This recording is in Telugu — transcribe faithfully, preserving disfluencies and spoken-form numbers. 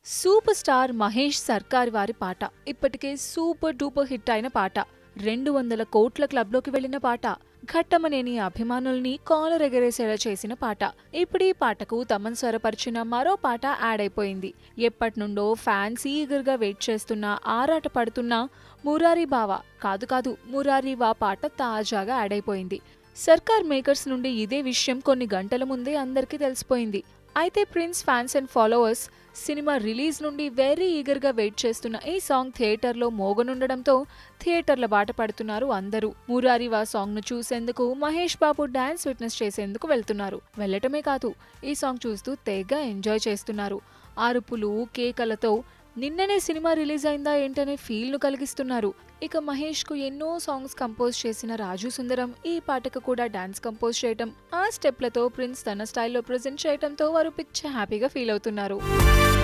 సూపర్ స్టార్ మహేష్ సర్కార్ వారి పాట ఇప్పటికే సూపర్ డూపర్ హిట్ అయిన పాట. రెండు వందల కోట్ల క్లబ్లోకి వెళ్లిన పాట. ఘట్టమనేని అభిమానుల్ని కాలర్ ఎగరేసేలా చేసిన పాట. ఇప్పుడు ఈ పాటకు తమన్ స్వరపరిచిన మరో పాట యాడ్ అయిపోయింది. ఎప్పటినుండో ఫ్యాన్స్ ఈగర్గా వెయిట్ చేస్తున్న, ఆరాట పడుతున్న మురారి బావా కాదు కాదు మురారి వా పాట తాజాగా యాడ్ అయిపోయింది. సర్కార్ మేకర్స్ నుండి ఇదే విషయం కొన్ని గంటల ముందే అందరికీ తెలిసిపోయింది. అయితే prince fans and followers cinema release నుండి వెరీ ఈగర్గా వెయిట్ చేస్తున్న ఈ సాంగ్ థియేటర్లో మోగనుండడంతో థియేటర్ల బాట పడుతున్నారు అందరూ. మురారివా సాంగ్ ను చూసేందుకు మహేష్ బాబు డాన్స్ విట్నెస్ చేసేందుకు వెళ్తున్నారు. వెళ్లటమే కాదు, ఈ సాంగ్ చూస్తూ తెగ ఎంజాయ్ చేస్తున్నారు. అరుపులు, కేకలతో నిన్ననే సినిమా రిలీజ్ అయిందా ఏంటనే ఫీల్ ను కలిగిస్తున్నారు. ఇక మహేష్ కు ఎన్నో సాంగ్స్ కంపోజ్ చేసిన రాజు సుందరం ఈ పాటకు కూడా డాన్స్ కంపోజ్ చేయటం, ఆ స్టెప్లతో ప్రిన్స్ తన స్టైల్లో ప్రెజెంట్ చేయటంతో వారు పిచ్చ హ్యాపీగా ఫీల్ అవుతున్నారు.